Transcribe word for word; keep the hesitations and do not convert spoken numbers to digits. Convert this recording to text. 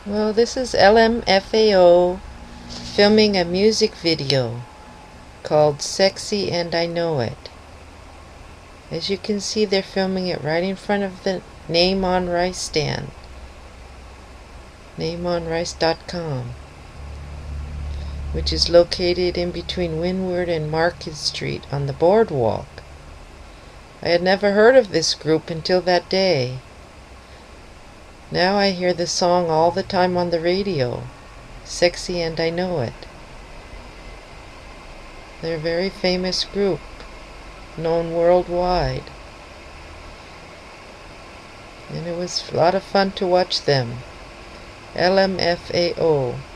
Well, this is L M F A O filming a music video called Sexy and I Know It. As you can see, they're filming it right in front of the Name on Rice stand, name on rice dot com, which is located in between Windward and Market Street on the boardwalk. I had never heard of this group until that day. Now I hear the song all the time on the radio, Sexy and I Know It. They're a very famous group, known worldwide. And it was a lot of fun to watch them. L M F A O.